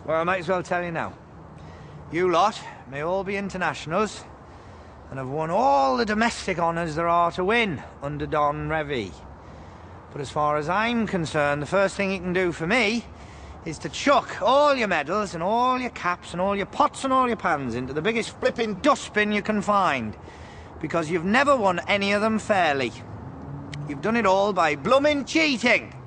Well, I might as well tell you now. You lot may all be internationals and have won all the domestic honours there are to win under Don Revy. But as far as I'm concerned, the first thing you can do for me is to chuck all your medals and all your caps and all your pots and all your pans into the biggest flipping dustbin you can find. Because you've never won any of them fairly. You've done it all by blooming cheating.